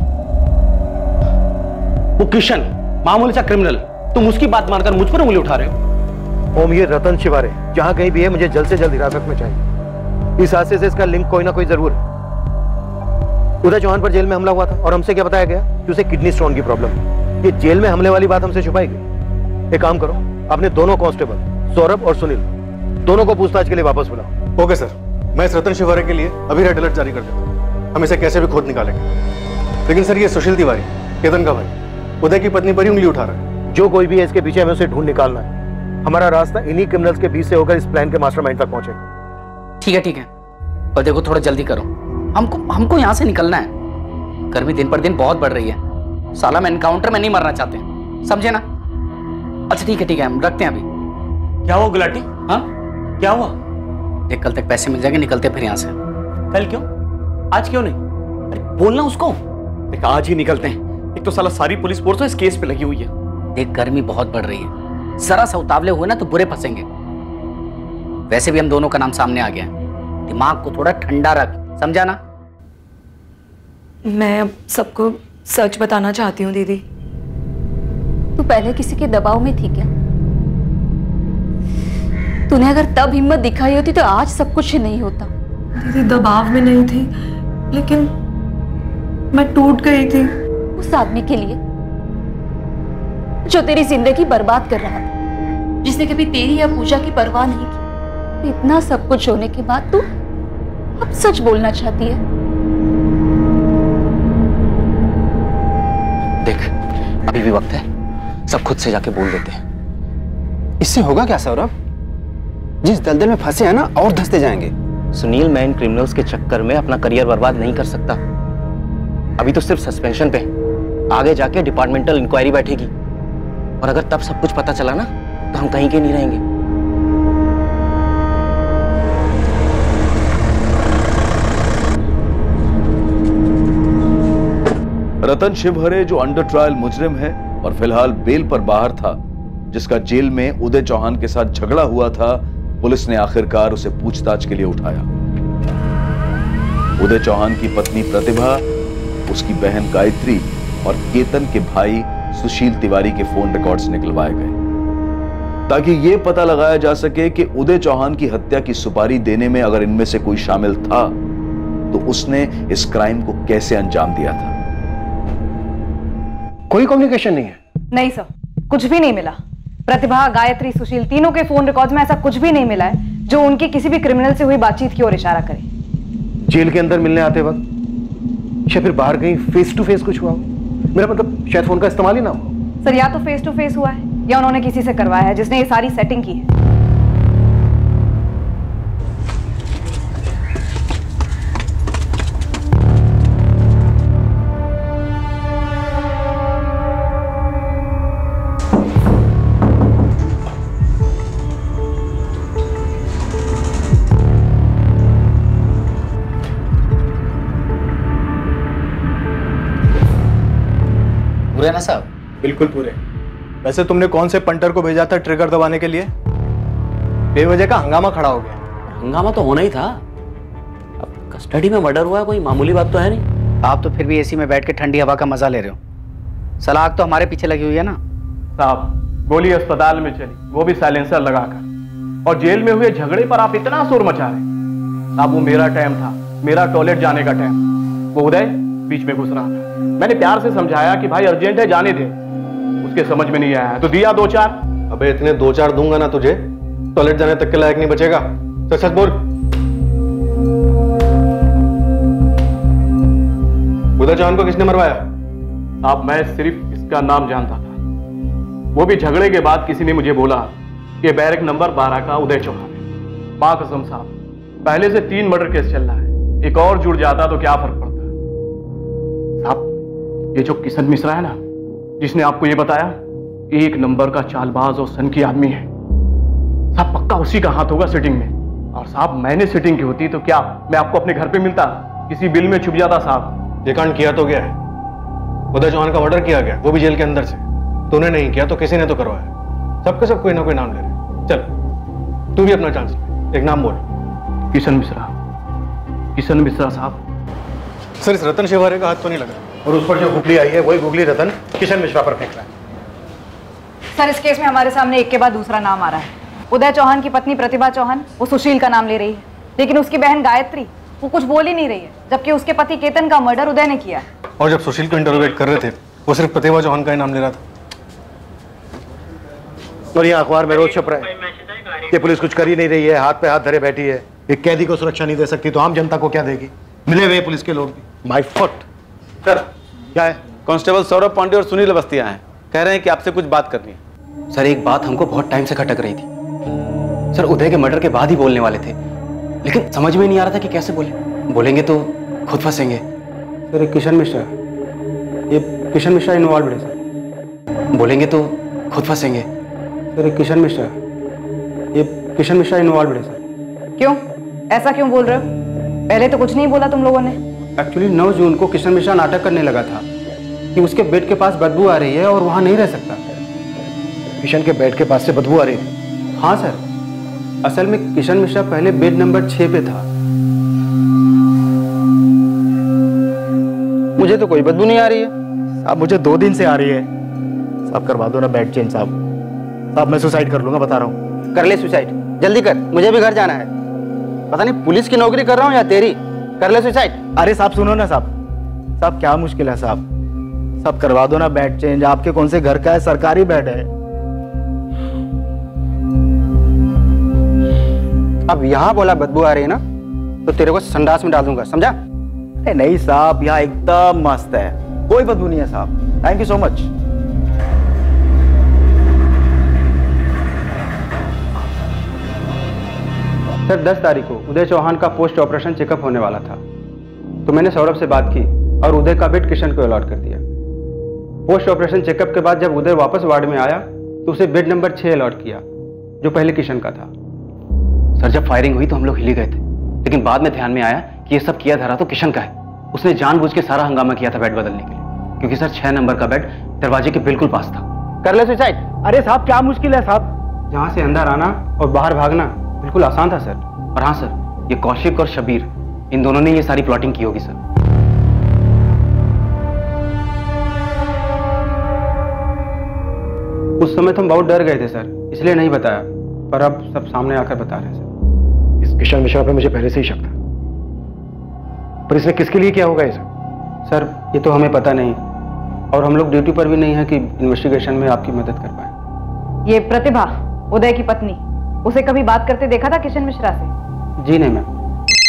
वो किशन, मामूली सा क्रिमिनल, तुम उसकी बात मानकर मुझ पर उंगली उठा रहे हो। ओम, ये रतन शिवारे जहां कहीं भी है, मुझे जल्द से जल्द हिरासत में चाहिए। इस हादसे से इसका लिंक कोई ना कोई जरूर है। उदय चौहान पर जेल में हमला हुआ था और हमसे क्या बताया गया कि उसे किडनी स्टोन की प्रॉब्लम है। ये जेल में हमले वाली बात हमसे छुपाएगी। एक काम करो, अपने दोनों कांस्टेबल सौरभ और सुनील दोनों को पूछताछ के लिए वापस बुलाओ। ओके सर, मैं इस रतन शिवारे के लिए अभी रेड अलर्ट जारी कर देता हूँ। हम इसे कैसे भी खोद निकालेंगे। लेकिन सर, ये सुशील तिवारी, केतन का भाई, उदय की पत्नी पर ही उंगली उठा रहा है। जो कोई भी है इसके पीछे, हमें उसे ढूंढ निकालना है। हमारा रास्ता इन्हीं क्रिमिनल्स के बीच से होकर इस प्लान के मास्टरमाइंड तक पहुंचेगा। ठीक है ठीक है, और देखो थोड़ा जल्दी करो, हमको हमको यहाँ से निकलना है। गर्मी दिन पर दिन बहुत बढ़ रही है। साला मैं एनकाउंटर में नहीं मरना चाहते, समझे ना? अच्छा ठीक है ठीक है, हम रखते हैं अभी। क्या हुआ गुलाटी? हाँ क्या हुआ? देख, कल तक पैसे मिल जाएंगे, निकलते फिर यहाँ से। कल क्यों? आज क्यों नहीं? अरे बोलना उसको। देख, आज ही निकलते हैं। एक तो साला सारी पुलिस फोर्स इस केस पे लगी हुई है। देख, गर्मी बहुत बढ़ रही है, जरा सा उतावले हुए ना तो बुरे फंसेंगे। वैसे भी हम दोनों का नाम सामने आ गया है, दिमाग को थोड़ा ठंडा रख, समझा ना? मैं अब सबको सच बताना चाहती हूँ दीदी। तू पहले किसी के दबाव में थी क्या? तूने अगर तब हिम्मत दिखाई होती तो आज सब कुछ ही नहीं होता। दीदी दबाव में नहीं थी, लेकिन मैं टूट गई थी उस आदमी के लिए जो तेरी जिंदगी बर्बाद कर रहा था, जिसने कभी तेरी या पूजा की परवाह नहीं की। इतना सब कुछ होने के बाद तू अब सच बोलना चाहती है। देख, अभी भी वक्त है, सब खुद से जाके बोल देते हैं। इससे होगा क्या सौरभ? जिस दलदल में फंसे हैं ना, और धंसते जाएंगे। सुनील, मैं इन क्रिमिनल्स के चक्कर में अपना करियर बर्बाद नहीं कर सकता। अभी तो सिर्फ सस्पेंशन पे, आगे जाके डिपार्टमेंटल इंक्वायरी बैठेगी और अगर तब सब कुछ पता चला ना तो हम कहीं के नहीं रहेंगे। रतन शिवहरे जो अंडर ट्रायल मुजरिम है और फिलहाल बेल पर बाहर था, जिसका जेल में उदय चौहान के साथ झगड़ा हुआ था, पुलिस ने आखिरकार उसे पूछताछ के लिए उठाया। उदय चौहान की पत्नी प्रतिभा, उसकी बहन गायत्री और केतन के भाई सुशील तिवारी के फोन रिकॉर्ड्स निकलवाए गए ताकि यह पता लगाया जा सके कि उदय चौहान की हत्या की सुपारी देने में अगर इनमें से कोई शामिल था तो उसने इस क्राइम को कैसे अंजाम दिया था। कोई कम्युनिकेशन नहीं है? नहीं सर, कुछ भी नहीं मिला। प्रतिभा, गायत्री, सुशील, तीनों के फोन रिकॉर्ड्स में ऐसा कुछ भी नहीं मिला है जो उनकी किसी भी क्रिमिनल से हुई बातचीत की ओर इशारा करे। जेल के अंदर मिलने आते वक्त या फिर बाहर कहीं फेस टू फेस कुछ हुआ? मेरा मतलब शायद फोन का इस्तेमाल ही ना हो। सर, या तो फेस टू फेस हुआ है या उन्होंने किसी से करवाया है जिसने ये सारी सेटिंग की है। पूरे ना साहब? बिल्कुल पूरे। वैसे तुमने कौन से पंटर को भेजा था ट्रिगर दबाने के लिए? बेवजह का हंगामा खड़ा हो गया। हंगामा तो होना ही था। अब कस्टडी में मर्डर हुआ है, कोई मामूली बात तो है नहीं। आप तो फिर भी एसी में बैठ के ठंडी हवा का मजा ले रहे हो। सलाख तो हमारे पीछे लगी हुई है ना साहब। गोली अस्पताल में चली, वो भी साइलेंसर लगाकर, और जेल में हुए झगड़े पर आप इतना शोर मचा रहे। साहब, वो मेरा टाइम था, मेरा टॉयलेट जाने का टाइम। वो उदय बीच में घुस रहा था। मैंने प्यार से समझाया कि भाई अर्जेंट है, जाने दे। उसके समझ में नहीं आया तो दिया दो चार। अबे इतने दो चार दूंगा ना तुझे, टॉयलेट जाने तक के लायक नहीं बचेगा। सच सच बोल। उदय चौहान को किसने मरवाया? अब मैं सिर्फ इसका नाम जानता था, वो भी झगड़े के बाद किसी ने मुझे बोला कि बैरक नंबर बारह का उदय चौहान है। मां कसम साहब, पहले से तीन मर्डर केस चल रहा है, एक और जुड़ जाता तो क्या फर्क पड़ता। साहब, ये जो किशन मिश्रा है ना, जिसने आपको ये बताया, एक नंबर का चालबाज और सनकी आदमी है साहब, पक्का उसी का हाथ होगा सिटिंग में। और साहब, मैंने सिटिंग की होती तो क्या मैं आपको अपने घर पे मिलता, किसी बिल में छुप जाता साहब। ये कांड किया तो गया है, उदय चौहान का मर्डर किया गया, वो भी जेल के अंदर से। तूने नहीं किया तो किसी ने तो करवाया। सबके सब कोई ना कोई नाम ले रहे। चल तू भी अपना चांस ले, एक नाम बोल। किशन मिश्रा। किशन मिश्रा साहब। सर, इस रतन शिवारे का हाथ तो नहीं लगा, और उस पर जो गुगली आई है वही गुगली रतन किशन मिश्रा पर फेंक रहा है। सर, इस केस में हमारे सामने एक के बाद दूसरा नाम आ रहा है। उदय चौहान की पत्नी प्रतिभा चौहान, वो सुशील का नाम ले रही है, लेकिन उसकी बहन गायत्री वो कुछ बोल ही नहीं रही है, जबकि उसके पति केतन का मर्डर उदय ने किया। और जब सुशील को इंटरोगेट कर रहे थे, वो सिर्फ प्रतिभा चौहान का ही नाम ले रहा था। और ये अखबार में रोज छप रहा है कि पुलिस कुछ कर ही नहीं रही है, हाथ पे हाथ धरे बैठी है। एक कैदी को सुरक्षा नहीं दे सकती तो आम जनता को क्या देगी? मिले हुए पुलिस के लोग भी। My foot. सर, क्या है? कांस्टेबल सौरभ पांडे और सुनील अवस्थी आए हैं, कह रहे हैं कि आपसे कुछ बात करनी है। सर, एक बात हमको बहुत टाइम से खटक रही थी। सर, उदय के मर्डर के बाद ही बोलने वाले थे, लेकिन समझ में नहीं आ रहा था कि कैसे बोले। बोलेंगे तो खुद फंसेंगे। सर, एक किशन मिश्रा, ये किशन मिश्रा इन्वॉल्व है सर। बोलेंगे तो खुद फंसेंगे। सर, एक किशन मिश्रा, ये किशन मिश्रा इन्वॉल्व है सर। क्यों? ऐसा क्यों बोल रहे हो? पहले तो कुछ नहीं बोला तुम लोगों ने। एक्चुअली नौ जून को किशन मिश्रा नाटक करने लगा था कि उसके बेड के पास बदबू आ रही है और वहां नहीं रह सकता। किशन के बेड के पास से बदबू आ रही थी? हाँ सर, असल में किशन मिश्रा पहले बेड नंबर छह पे था। मुझे तो कोई बदबू नहीं आ रही है। साहब, मुझे दो दिन से आ रही है। साहब, करवा दो ना बेड चेंज। साहब साहब मैं सुसाइड कर लूंगा, बता रहा हूँ। कर ले सुसाइड, जल्दी कर, मुझे भी घर जाना है। पता नहीं पुलिस की नौकरी कर रहा हूँ या तेरी। कर ले सुसाइड। अरे साहब सुनो ना साहब, साहब क्या मुश्किल है साहब? साहब करवा दो ना बेड चेंज। आपके कौन से घर का है? सरकारी बेड है। अब यहाँ बोला बदबू आ रही है ना, तो तेरे को संडास में डाल दूंगा, समझा? अरे नहीं साहब, यहाँ एकदम मस्त है, कोई बदबू नहीं है साहब। Thank you so much. Sir, दस तारीख को उदय चौहान का पोस्ट ऑपरेशन चेकअप होने वाला था, तो मैंने सौरभ से बात की और उदय का बेड किशन को अलॉट कर दिया। पोस्ट ऑपरेशन चेकअप के बाद जब उदय वापस वार्ड में आया तो उसे बेड नंबर छह अलॉट किया, जो पहले किशन का था। सर, जब फायरिंग हुई तो हम लोग हिल गए थे, लेकिन बाद में ध्यान में आया कि ये सब किया धरा तो किशन का है। उसने जानबूझ के सारा हंगामा किया था बेड बदलने के लिए, क्योंकि सर छह नंबर का बेड दरवाजे के बिल्कुल पास था। कर ले सुसाइड। अरे साहब क्या मुश्किल है साहब? जहां से अंदर आना और बाहर भागना बिल्कुल आसान था सर। और हाँ सर, ये कौशिक और शबीर, इन दोनों ने ये सारी प्लॉटिंग की होगी सर। उस समय तो हम बहुत डर गए थे सर, इसलिए नहीं बताया, पर अब सब सामने आकर बता रहे हैं सर। इस किशन मिश्रा पे मुझे पहले से ही शक था, पर इसने किसके लिए किया होगा ये? सर, ये तो हमें पता नहीं, और हम लोग ड्यूटी पर भी नहीं है कि इन्वेस्टिगेशन में आपकी मदद कर पाए। ये प्रतिभा, उदय की पत्नी, उसे कभी बात करते देखा था किशन मिश्रा से? जी नहीं मैम।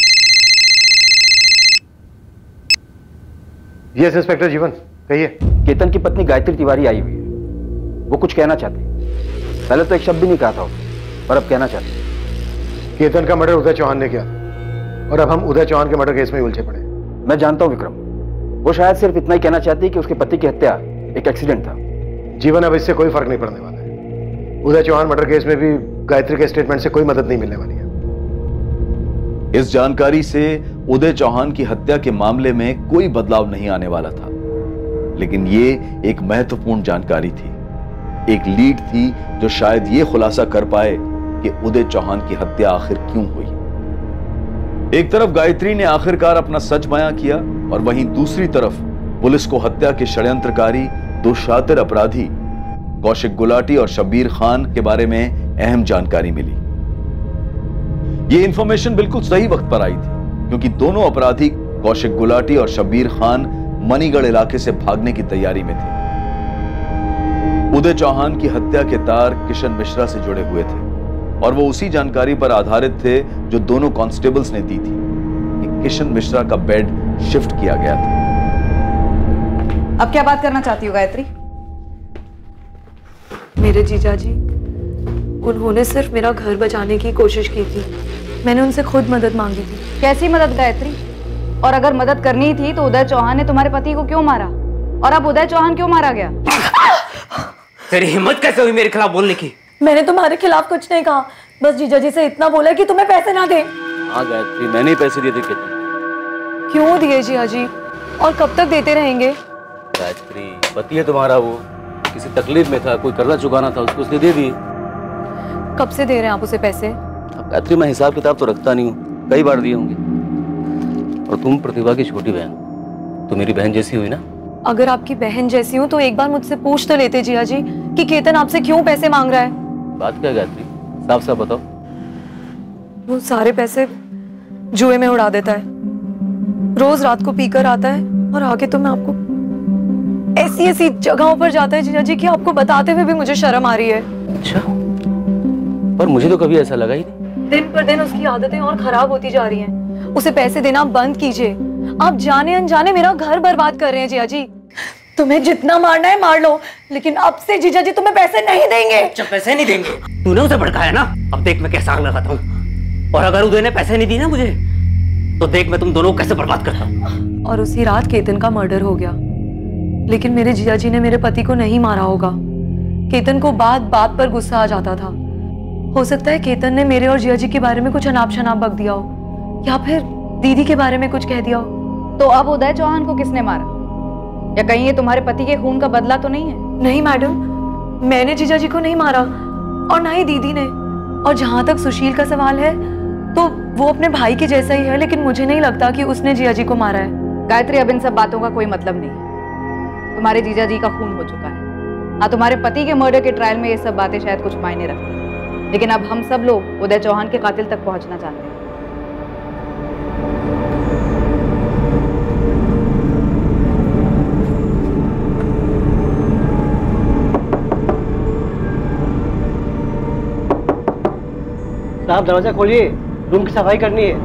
यस इंस्पेक्टर जीवन, कहिए। केतन की पत्नी गायत्री तिवारी आई हुई है, वो कुछ कहना चाहती है। पहले तो एक शब्द भी नहीं कहा था उसने, पर अब कहना चाहती है। केतन का मर्डर उदय चौहान ने किया और अब हम उदय चौहान के मर्डर केस में उलझे पड़े। मैं जानता हूं विक्रम, वो शायद सिर्फ इतना ही कहना चाहती है कि उसके पति की हत्या एक एक्सीडेंट था। जीवन, अब इससे कोई फर्क नहीं पड़ने वाला है। उदय चौहान मर्डर केस में भी गायत्री के स्टेटमेंट से कोई मदद नहीं मिलने वाली है। इस जानकारी से उदय चौहान की हत्या के मामले में कोई बदलाव नहीं आने वाला था, लेकिन ये एक महत्वपूर्ण जानकारी थी, एक लीड थी जो शायद ये खुलासा कर पाए कि उदय चौहान की हत्या आखिर क्यों हुई। एक तरफ गायत्री ने आखिरकार अपना सच बयां किया और वहीं दूसरी तरफ पुलिस को हत्या के षड्यंत्रकारी दो शातिर अपराधी कौशिक गुलाटी और शब्बीर खान के बारे में अहम जानकारी मिली। यह इंफॉर्मेशन बिल्कुल सही वक्त पर आई थी, क्योंकि दोनों अपराधी कौशिक गुलाटी और शब्बीर खान मणिगढ़ इलाके से भागने की तैयारी में थे। उदय चौहान की हत्या के तार किशन मिश्रा से जुड़े हुए थे और वो उसी जानकारी पर आधारित थे जो दोनों कांस्टेबल्स ने दी थी कि किशन मिश्रा का बेड शिफ्ट किया गया था। अब क्या बात करना चाहती हो गायत्री? मेरे जीजा जी, उन्होंने सिर्फ मेरा घर बचाने की कोशिश की थी। मैंने उनसे खुद मदद मांगी थी। कैसी मदद गायत्री? और अगर मदद करनी थी तो उदय चौहान ने तुम्हारे पति को क्यों मारा? और अब उदय चौहान क्यों मारा गया? तेरी हिम्मत कैसे हुई मेरे खिलाफ बोलने की? मैंने तुम्हारे खिलाफ कुछ नहीं कहा, बस जीजा जी से इतना बोला कि तुम्हें पैसे ना दे। हाँ गायत्री, मैंने ही पैसे दिए थे केतन। क्यों दिए जीजा जी, और कब तक देते रहेंगे? गायत्री, पति है तुम्हारा, वो किसी तकलीफ में था, कोई कर्जा चुकाना था, उसको उसने दे दिए। कब से दे रहे हैं आप उसे पैसे? अब गायत्री, मैं हिसाब किताब तो रखता नहीं हूँ, कई बार दिए होंगे। और तुम प्रतिभा की छोटी बहन, तो मेरी बहन जैसी हुई ना। अगर आपकी बहन जैसी हूँ तो एक बार मुझसे पूछ तो लेते जिया जी कि केतन आपसे क्यों पैसे मांग रहा है। बात क्या गायत्री, साफ साफ बताओ। वो सारे पैसे जुए में उड़ा देता है, रोज रात को पीकर आता है और आगे तो मैं आपको ऐसी ऐसी जगहों पर जाता है जिया जी कि आपको बताते हुए भी मुझे शर्म आ रही है। अच्छा, पर मुझे तो कभी ऐसा लगा ही नहीं। दिन पर दिन उसकी आदतें और खराब होती जा रही हैं। उसे पैसे देना बंद कीजिए। आप जाने अनजाने मेरा घर बर्बाद कर रहे हैं जिया जी। तुम्हें जितना मारना है मार लो, लेकिन अब से जीजा जी तुम्हें पैसे नहीं देंगे। अच्छा, पैसे नहीं देंगे? तूने उसे भड़काया ना, अब देख मैं कैसा आग लगाता हूँ। और अगर उदय ने पैसे नहीं दिए ना मुझे, तो देख मैं तुम दोनों को कैसे बर्बाद करता हूँ। और उसी रात केतन का मर्डर हो गया, लेकिन मेरे जीजा जी ने मेरे पति को नहीं मारा होगा। केतन को बात बात पर गुस्सा आ जाता था। हो सकता है केतन ने मेरे और जिया जी के बारे में कुछ अनाप शनाप बक दिया हो, या फिर दीदी के बारे में कुछ कह दिया हो। तो अब उदय चौहान को किसने मारा? या कहीं ये तुम्हारे पति के खून का बदला तो नहीं है? नहीं मैडम, मैंने जीजा जी को नहीं मारा और ना ही दीदी ने। और जहां तक सुशील का सवाल है तो वो अपने भाई के जैसा ही है, लेकिन मुझे नहीं लगता कि उसने जिया जी को मारा है। गायत्री, अब इन सब बातों का कोई मतलब नहीं है। तुम्हारे जीजा जी का खून हो चुका है। हाँ, तुम्हारे पति के मर्डर के ट्रायल में ये सब बातें शायद कुछ मायने रखती हैं, लेकिन अब हम सब लोग उदय चौहान के कातिल तक पहुंचना चाहते हैं। साहब, दरवाजा खोलिए, रूम की सफाई करनी है।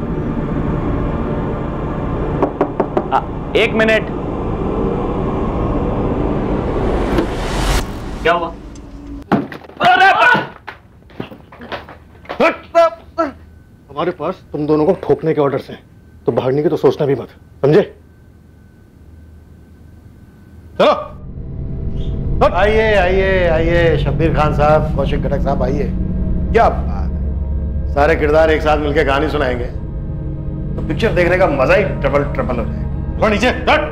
आ, एक मिनट। क्या हुआ? हमारे पास तुम दोनों को ठोकने के ऑर्डर्स हैं, तो भागने की तो सोचना भी मत, समझे? चलो आइए आइए आइए, शब्बीर खान साहब, कौशिक घटक साहब, आइए। क्या बात है, सारे किरदार एक साथ मिलकर कहानी सुनाएंगे तो पिक्चर देखने का मजा ही ट्रबल ट्रबल हो जाएगा। थोड़ा नीचे हट।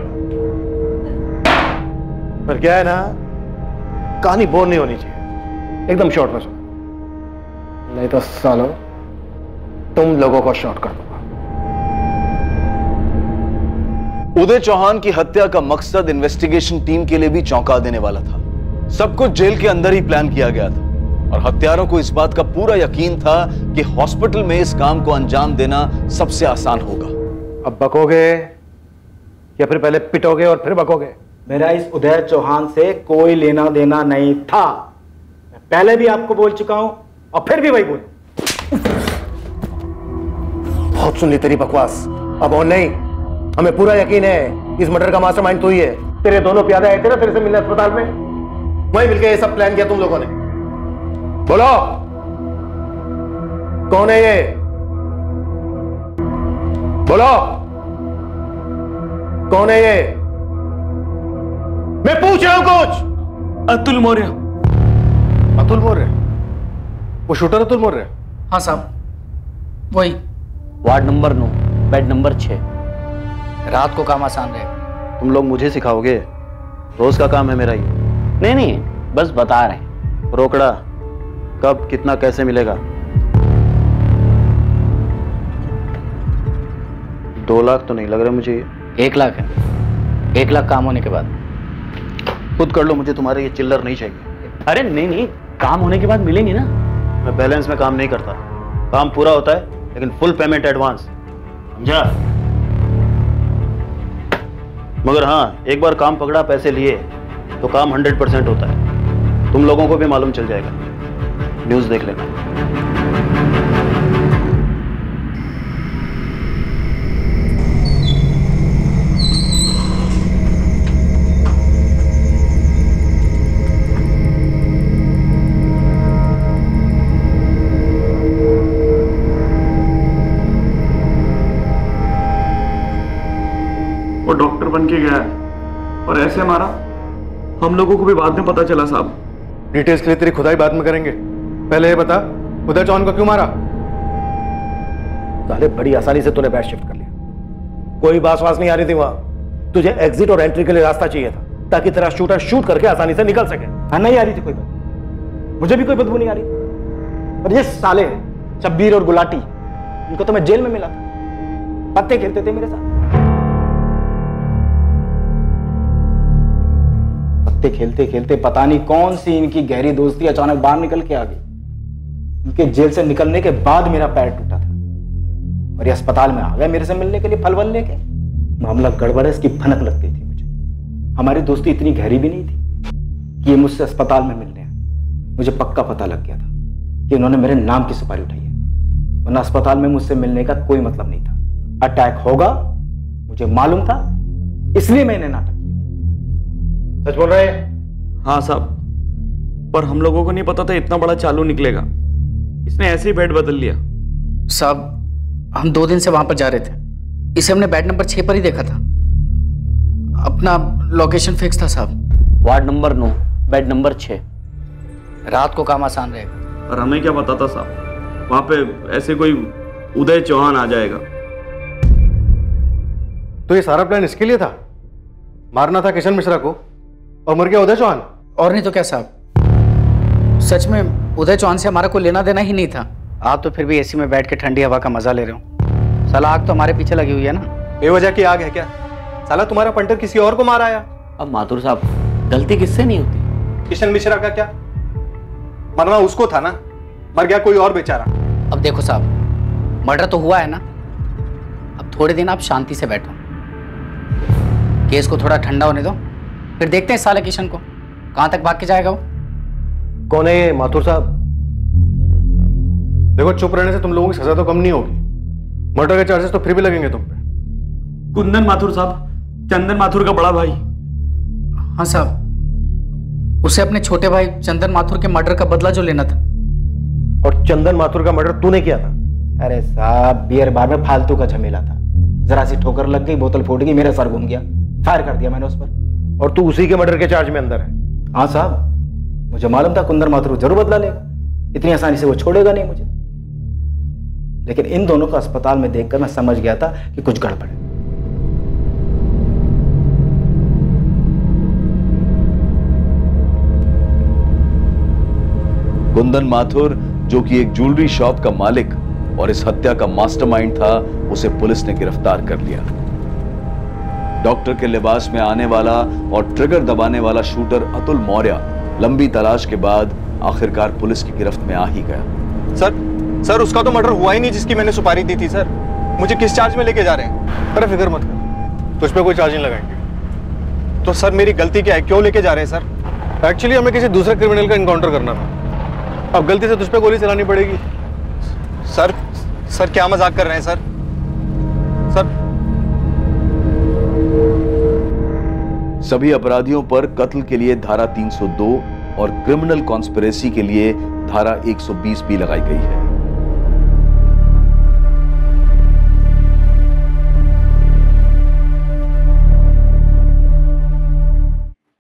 पर क्या है ना, कहानी बोर नहीं होनी चाहिए, एकदम शॉर्ट में सुनो, नहीं तो सालो तुम लोगों को शॉर्ट कर दूंगा। उदय चौहान की हत्या का मकसद इन्वेस्टिगेशन टीम के लिए भी चौंका देने वाला था। सब कुछ जेल के अंदर ही प्लान किया गया था और हत्यारों को इस बात का पूरा यकीन था कि हॉस्पिटल में इस काम को अंजाम देना सबसे आसान होगा। अब बकोगे या फिर पहले पिटोगे और फिर बकोगे? मेरा इस उदय चौहान से कोई लेना देना नहीं था। मैं पहले भी आपको बोल चुका हूं और फिर भी वही बोल। बहुत सुन ली तेरी बकवास, अब और नहीं। हमें पूरा यकीन है इस मर्डर का मास्टरमाइंड तू ही है। तेरे दोनों प्यादे आए थे ना तेरे से मिलने अस्पताल में, वहीं मिलकर ये सब प्लान किया तुम लोगों ने। बोलो कौन है ये? बोलो कौन है ये? मैं पूछ रहा हूं कुछ। अतुल मौर्य। अतुल मौर्य? वो शूटर अतुल मौर्य? हाँ साहब, वही। वार्ड नंबर नौ, बेड नंबर छह। रात को काम आसान रहेगा। तुम लोग मुझे सिखाओगे? रोज का काम है मेरा ये। नहीं नहीं, बस बता रहे हैं। रोकड़ा कब, कितना, कैसे मिलेगा? दो लाख तो नहीं लग रहा मुझे ये। एक लाख है। एक लाख काम होने के बाद। खुद कर लो, मुझे तुम्हारे ये चिल्लर नहीं चाहिए। अरे नहीं नहीं, काम होने के बाद मिलेंगे ना। मैं बैलेंस में काम नहीं करता, काम पूरा होता है लेकिन फुल पेमेंट एडवांस, समझा? मगर हाँ, एक बार काम पकड़ा, पैसे लिए तो काम हंड्रेड परसेंट होता है। तुम लोगों को भी मालूम चल जाएगा, न्यूज़ देख लेना। बन के गया है और ऐसे मारा, हम लोगों को भी बाद में पता चला साहब। डिटेल्स के लिए तेरी खुदाई बाद में करेंगे, पहले ये बता उदय चौहान को क्यों मारा? साले बड़ी आसानी से तूने बैट शिफ्ट कर लिया। कोई बास वास नहीं आ रही थी वहां। तुझे एग्जिट और एंट्री के लिए रास्ता चाहिए था ताकि तेरा शूटर शूट करके आसानी से निकल सके। हाँ, नहीं आ रही थी कोई बदबू, मुझे भी कोई बदबू नहीं आ रही थी। पर ये साले शब्बीर और गुलाटी, इनको तो मैं जेल में मिला था, पत्ते खेलते थे मेरे साथ। पत्ते खेलते खेलते पता नहीं कौन सी इनकी गहरी दोस्ती अचानक बाहर निकल के आ गई। इनके जेल से निकलने के बाद मेरा पैर टूटा था और ये अस्पताल में आ गए मेरे से मिलने के लिए फलवल लेके। मामला गड़बड़ है, इसकी भनक लगती थी मुझे। हमारी दोस्ती इतनी गहरी भी नहीं थी कि ये मुझसे अस्पताल में मिलने आए। मुझे पक्का पता लग गया था कि इन्होंने मेरे नाम की सुपारी उठाई है, वरना अस्पताल में मुझसे मिलने का कोई मतलब नहीं था। अटैक होगा मुझे मालूम था, इसलिए मैंने नाटक किया। सच बोल रहे हैं? हाँ साहब, पर हम लोगों को नहीं पता था इतना बड़ा चालू निकलेगा। इसने ऐसे ही बेड बदल लिया। साहब, हम दो दिन से वहां पर जा रहे थे, इसे हमने बेड नंबर छह पर ही देखा था। अपना लोकेशन फिक्स था साहब। वार्ड नंबर नौ, बेड नंबर छह। रात को काम आसान रहेगा। और हमें क्या पता था साहब, वहां पे ऐसे कोई उदय चौहान आ जाएगा। तो ये सारा प्लान इसके लिए था, मारना था किशन मिश्रा को और मर गया उदय चौहान। और नहीं तो क्या साहब, सच में उदय चौहान से हमारा कोई लेना देना ही नहीं था। आप तो फिर भी एसी में बैठ के ठंडी हवा का मजा ले रहे हो। साला आग तो हमारे पीछे लगी हुई है ना। बेवजह की आग है क्या? साला तुम्हारा पंटर किसी और को मार आया। अब माथुर साहब, गलती किससे नहीं होती? किशन मिश्रा का क्या, मरना उसको था ना, मर गया कोई और बेचारा। अब देखो साहब, मर्डर तो हुआ है ना, अब थोड़े दिन आप शांति से बैठो, केस को थोड़ा ठंडा होने दो, फिर देखते हैं साले किशन को कहां तक भाग के जाएगा वो। कौन है ये माथुर साहब? देखो, चुप रहने से तुम लोगों की सजा तो कम नहीं होगी, मर्डर के चार्जेस तो फिर भी लगेंगे तुम पे। कुंदन माथुर साहब, चंदन माथुर का बड़ा भाई। हाँ साहब, उसे अपने छोटे भाई चंदन माथुर के मर्डर का बदला जो लेना था। और चंदन माथुर का मर्डर तूने किया था? अरे साहब, बियर बार में फालतू का झमेला था, जरा सी ठोकर लग गई, बोतल फूट गई, मेरा सर घूम गया, फायर कर दिया मैंने उस पर। और तू उसी के मर्डर के चार्ज में अंदर है? हाँ साहब, मुझे मालूम था कुंदन माथुर जरूर बदला लेगा, इतनी आसानी से वो छोड़ेगा नहीं मुझे। लेकिन इन दोनों को अस्पताल में देखकर मैं समझ गया था कि कुछ गड़बड़ है। कुंदन माथुर, जो कि एक ज्वेलरी शॉप का मालिक और इस हत्या का मास्टरमाइंड था, उसे पुलिस ने गिरफ्तार कर लिया। डॉक्टर के लिबास में आने वाला और ट्रिगर दबाने वाला शूटर अतुल मौर्य लंबी तलाश के बाद आखिरकार पुलिस की गिरफ्त में आ ही गया। सर सर उसका तो मर्डर हुआ ही नहीं जिसकी मैंने सुपारी दी थी सर। मुझे किस चार्ज में लेके जा रहे हैं? अरे फिक्र मत कर, तुझ पे कोई चार्ज नहीं लगाएंगे। तो सर मेरी गलती क्या है, क्यों लेके जा रहे हैं सर? एक्चुअली हमें किसी दूसरे क्रिमिनल का इनकाउंटर करना था, अब गलती से तुझ पे गोली चलानी पड़ेगी। सर सर क्या मजाक कर रहे हैं सर? सर सभी अपराधियों पर कत्ल के लिए धारा तीन सौ दो और क्रिमिनल कॉन्स्पिरेसी के लिए धारा एक सौ बीस भी लगाई गई है।